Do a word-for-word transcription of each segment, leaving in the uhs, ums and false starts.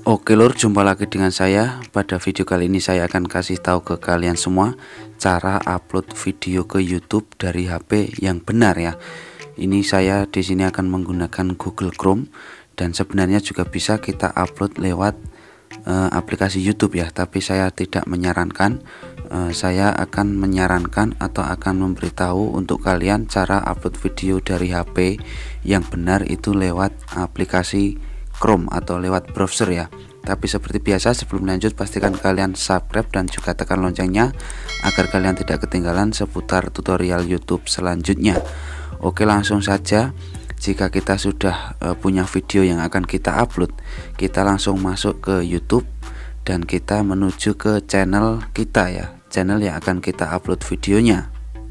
Oke lur, jumpa lagi dengan saya. Pada video kali ini saya akan kasih tahu ke kalian semua cara upload video ke YouTube dari H P yang benar ya. Ini saya di sini akan menggunakan Google Chrome dan sebenarnya juga bisa kita upload lewat uh, aplikasi YouTube ya, tapi saya tidak menyarankan. Uh, saya akan menyarankan atau akan memberitahu untuk kalian cara upload video dari H P yang benar itu lewat aplikasi Chrome atau lewat browser ya. Tapi seperti biasa, sebelum lanjut pastikan kalian subscribe dan juga tekan loncengnya agar kalian tidak ketinggalan seputar tutorial YouTube selanjutnya. Oke, langsung saja. Jika kita sudah uh, punya video yang akan kita upload, kita langsung masuk ke YouTube dan kita menuju ke channel kita ya, channel yang akan kita upload videonya.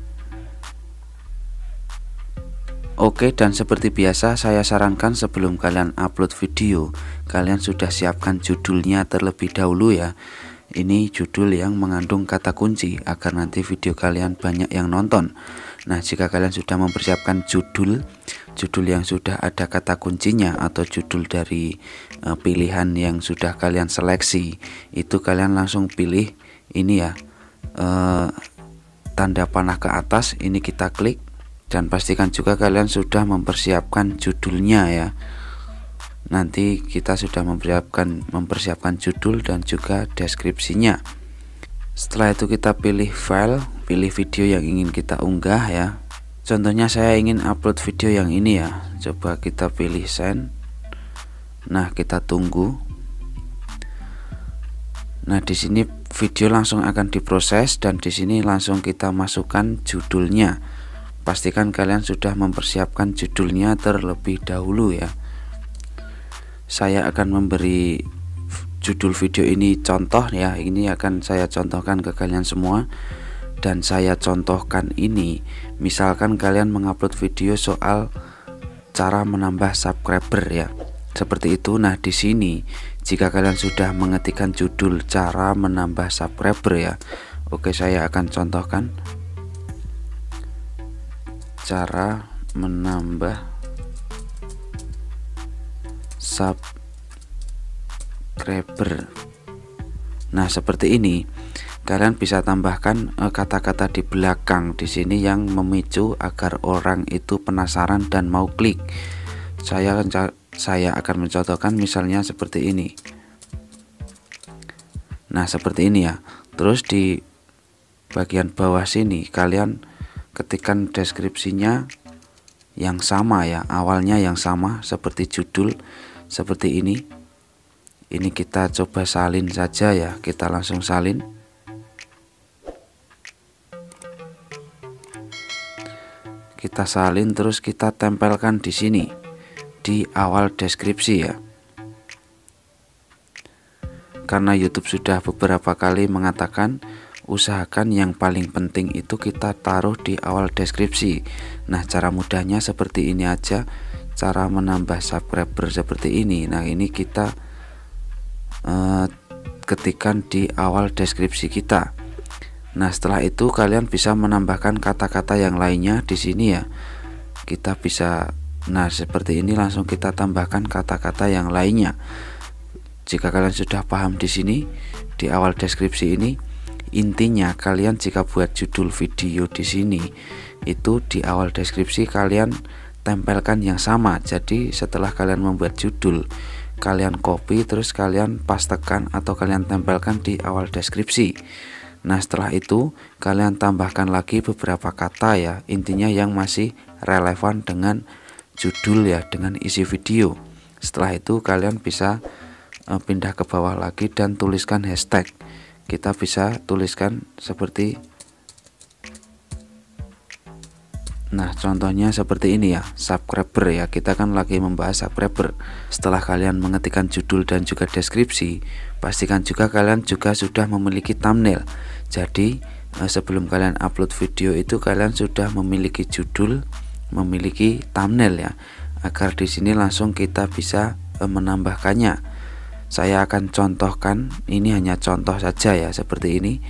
Oke, dan seperti biasa saya sarankan sebelum kalian upload video, kalian sudah siapkan judulnya terlebih dahulu ya. Ini judul yang mengandung kata kunci agar nanti video kalian banyak yang nonton. Nah, jika kalian sudah mempersiapkan judul, judul yang sudah ada kata kuncinya atau judul dari uh, pilihan yang sudah kalian seleksi, itu kalian langsung pilih ini ya, uh, tanda panah ke atas, ini kita klik. Dan pastikan juga kalian sudah mempersiapkan judulnya ya. Nanti kita sudah mempersiapkan mempersiapkan judul dan juga deskripsinya. Setelah itu kita pilih file, pilih video yang ingin kita unggah ya. Contohnya saya ingin upload video yang ini ya. Coba kita pilih send. Nah, kita tunggu. Nah, di sini video langsung akan diproses dan di sini langsung kita masukkan judulnya. Pastikan kalian sudah mempersiapkan judulnya terlebih dahulu ya. Saya akan memberi judul video ini contoh ya. Ini akan saya contohkan ke kalian semua. Dan saya contohkan ini, misalkan kalian mengupload video soal cara menambah subscriber ya. Seperti itu. Nah, di sini jika kalian sudah mengetikkan judul cara menambah subscriber ya. Oke, saya akan contohkan cara menambah subscriber. Nah, seperti ini. Kalian bisa tambahkan kata-kata di belakang di sini yang memicu agar orang itu penasaran dan mau klik. Saya saya akan mencontohkan misalnya seperti ini. Nah, seperti ini ya. Terus di bagian bawah sini kalian ketikkan deskripsinya yang sama ya, awalnya yang sama seperti judul seperti ini. Ini kita coba salin saja ya, kita langsung salin. Kita salin terus kita tempelkan di sini di awal deskripsi ya. Karena YouTube sudah beberapa kali mengatakan usahakan yang paling penting itu kita taruh di awal deskripsi. Nah, cara mudahnya seperti ini aja, cara menambah subscriber seperti ini. Nah, ini kita uh, ketikkan di awal deskripsi kita. Nah, setelah itu kalian bisa menambahkan kata-kata yang lainnya di sini ya. Kita bisa, nah seperti ini langsung kita tambahkan kata-kata yang lainnya. Jika kalian sudah paham di sini di awal deskripsi ini, intinya kalian jika buat judul video di sini itu di awal deskripsi kalian tempelkan yang sama. Jadi setelah kalian membuat judul, kalian copy terus kalian pastekan atau kalian tempelkan di awal deskripsi. Nah, setelah itu kalian tambahkan lagi beberapa kata ya, intinya yang masih relevan dengan judul ya, dengan isi video. Setelah itu kalian bisa uh, pindah ke bawah lagi dan tuliskan hashtag. Kita bisa tuliskan seperti, nah contohnya seperti ini ya, subscriber ya. Kita kan lagi membahas subscriber. Setelah kalian mengetikkan judul dan juga deskripsi, pastikan juga kalian juga sudah memiliki thumbnail. Jadi sebelum kalian upload video itu kalian sudah memiliki judul, memiliki thumbnail ya, agar di sini langsung kita bisa menambahkannya. Saya akan contohkan, ini hanya contoh saja ya, seperti ini.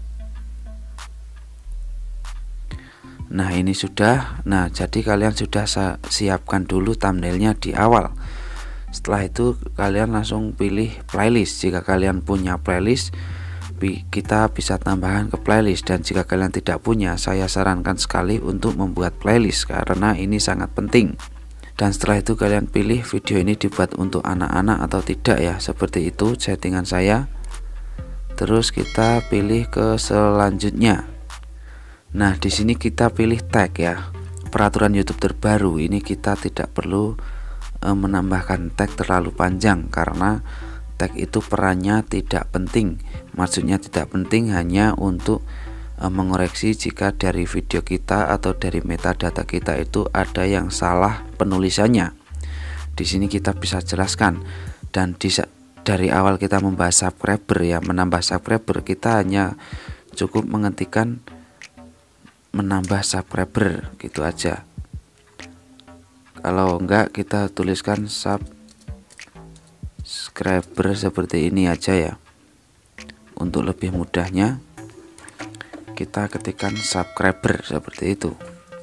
Nah, ini sudah. Nah, jadi kalian sudah siapkan dulu thumbnailnya di awal. Setelah itu kalian langsung pilih playlist. Jika kalian punya playlist, kita bisa tambahkan ke playlist, dan jika kalian tidak punya, saya sarankan sekali untuk membuat playlist karena ini sangat penting. Dan setelah itu kalian pilih video ini dibuat untuk anak-anak atau tidak ya, seperti itu settingan saya. Terus kita pilih ke selanjutnya. Nah, di sini kita pilih tag ya. Peraturan YouTube terbaru ini kita tidak perlu e, menambahkan tag terlalu panjang karena tag itu perannya tidak penting. Maksudnya tidak penting hanya untuk e, mengoreksi jika dari video kita atau dari metadata kita itu ada yang salah penulisannya. Di sini kita bisa jelaskan, dan di, dari awal kita membahas subscriber ya, menambah subscriber, kita hanya cukup mengetikkan menambah subscriber gitu aja. Kalau enggak kita tuliskan subscriber seperti ini aja ya. Untuk lebih mudahnya kita ketikkan subscriber seperti itu.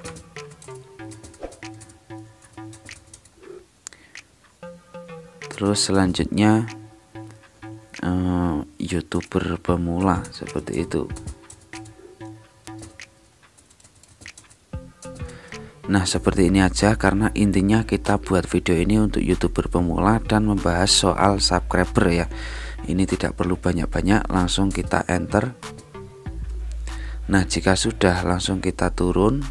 Terus selanjutnya eh, YouTuber pemula seperti itu. Nah, seperti ini aja, karena intinya kita buat video ini untuk YouTuber pemula dan membahas soal subscriber ya. Ini tidak perlu banyak-banyak, langsung kita enter. Nah, jika sudah langsung kita turun.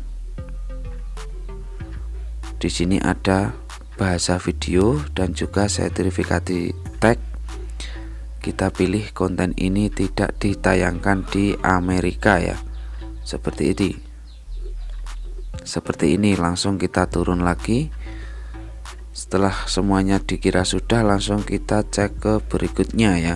Di sini ada bahasa video dan juga sertifikasi tag. Kita pilih konten ini tidak ditayangkan di Amerika ya. Seperti ini. Seperti ini, langsung kita turun lagi. Setelah semuanya dikira sudah, langsung kita cek ke berikutnya ya.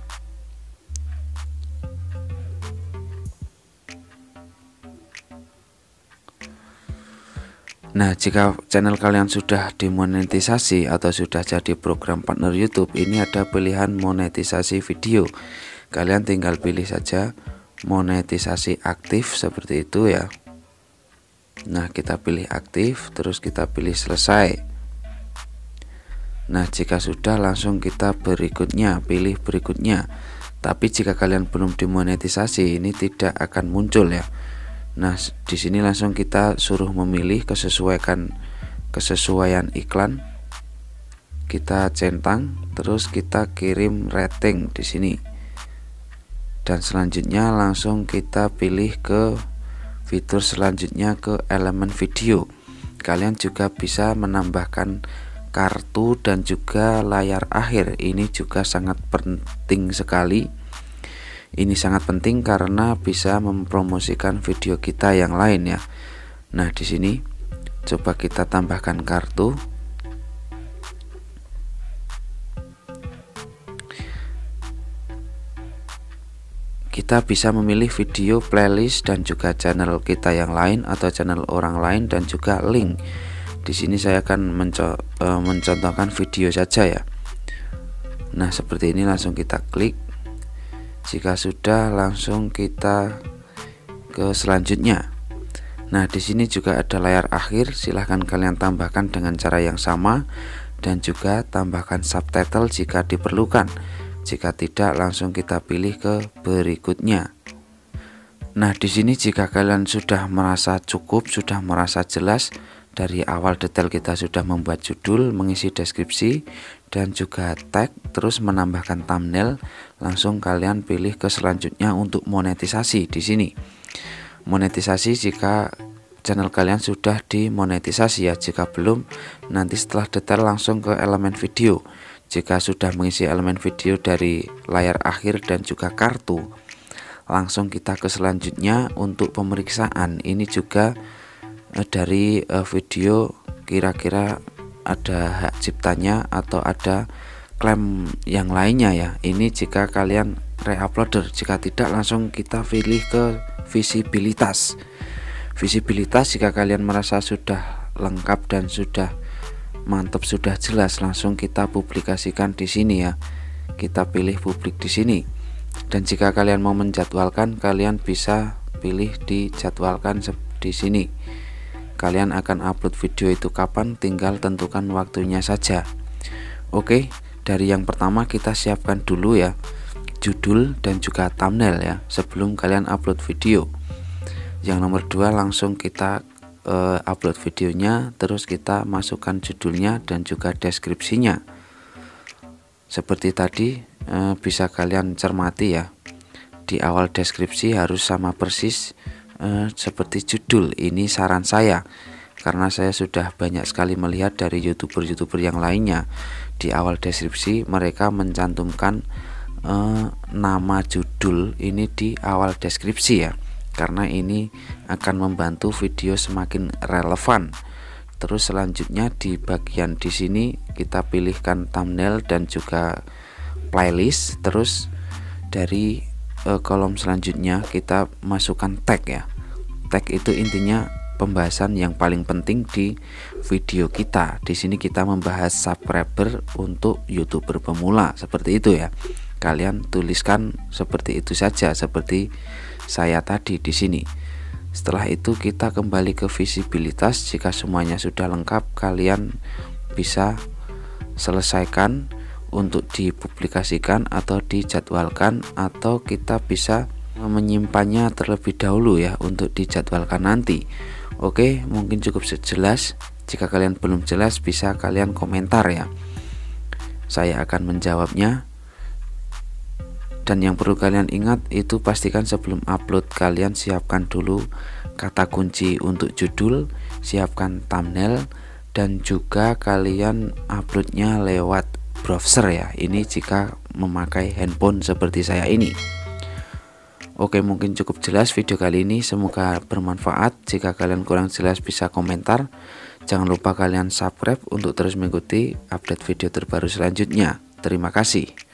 Nah, jika channel kalian sudah dimonetisasi atau sudah jadi program partner YouTube, ini ada pilihan monetisasi video. Kalian tinggal pilih saja monetisasi aktif seperti itu ya. Nah, kita pilih aktif, terus kita pilih selesai. Nah, jika sudah, langsung kita berikutnya, pilih berikutnya. Tapi jika kalian belum dimonetisasi, ini tidak akan muncul ya. Nah, di sini langsung kita suruh memilih kesesuaian kesesuaian iklan. Kita centang, terus kita kirim rating di sini. Dan selanjutnya langsung kita pilih ke fitur selanjutnya, ke elemen video. Kalian juga bisa menambahkan kartu dan juga layar akhir. Ini juga sangat penting sekali. Ini sangat penting karena bisa mempromosikan video kita yang lain ya. Nah, di sini coba kita tambahkan kartu. Kita bisa memilih video, playlist, dan juga channel kita yang lain atau channel orang lain, dan juga link. Di sini saya akan menco e, mencontohkan video saja ya. Nah, seperti ini, langsung kita klik. Jika sudah, langsung kita ke selanjutnya. Nah, di sini juga ada layar akhir. Silahkan kalian tambahkan dengan cara yang sama, dan juga tambahkan subtitle jika diperlukan. Jika tidak, langsung kita pilih ke berikutnya. Nah, di sini jika kalian sudah merasa cukup, sudah merasa jelas, dari awal detail kita sudah membuat judul, mengisi deskripsi, dan juga tag, terus menambahkan thumbnail, langsung kalian pilih ke selanjutnya untuk monetisasi di sini. Monetisasi jika channel kalian sudah dimonetisasi ya. Jika belum, nanti setelah detail langsung ke elemen video. Jika sudah mengisi elemen video dari layar akhir dan juga kartu, langsung kita ke selanjutnya untuk pemeriksaan. Ini juga eh, dari eh, video kira-kira ada hak ciptanya atau ada klaim yang lainnya ya. Ini jika kalian reuploader. Jika tidak, langsung kita pilih ke visibilitas. Visibilitas jika kalian merasa sudah lengkap dan sudah mantap, sudah jelas, langsung kita publikasikan di sini ya. Kita pilih publik di sini. Dan jika kalian mau menjadwalkan, kalian bisa pilih dijadwalkan di sini. Kalian akan upload video itu kapan, tinggal tentukan waktunya saja. Oke, dari yang pertama kita siapkan dulu ya judul dan juga thumbnail ya sebelum kalian upload video. Yang nomor dua, langsung kita uh, upload videonya, terus kita masukkan judulnya dan juga deskripsinya. Seperti tadi uh, bisa kalian cermati ya, di awal deskripsi harus sama persis uh, seperti judul. Ini saran saya karena saya sudah banyak sekali melihat dari youtuber-youtuber yang lainnya. Di awal deskripsi mereka mencantumkan uh, nama judul ini di awal deskripsi ya, karena ini akan membantu video semakin relevan. Terus selanjutnya di bagian di sini kita pilihkan thumbnail dan juga playlist. Terus dari uh, kolom selanjutnya kita masukkan tag ya. Tag itu intinya pembahasan yang paling penting di video kita. Di sini kita membahas subscriber untuk YouTuber pemula, seperti itu ya. Kalian tuliskan seperti itu saja, seperti saya tadi di sini. Setelah itu kita kembali ke visibilitas. Jika semuanya sudah lengkap, kalian bisa selesaikan untuk dipublikasikan atau dijadwalkan, atau kita bisa menyimpannya terlebih dahulu ya untuk dijadwalkan nanti. Oke, mungkin cukup jelas. Jika kalian belum jelas bisa kalian komentar ya, saya akan menjawabnya. Dan yang perlu kalian ingat itu pastikan sebelum upload kalian siapkan dulu kata kunci untuk judul, siapkan thumbnail, dan juga kalian uploadnya lewat browser ya. Ini jika memakai handphone seperti saya ini. Oke, mungkin cukup jelas video kali ini, semoga bermanfaat. Jika kalian kurang jelas bisa komentar. Jangan lupa kalian subscribe untuk terus mengikuti update video terbaru selanjutnya. Terima kasih.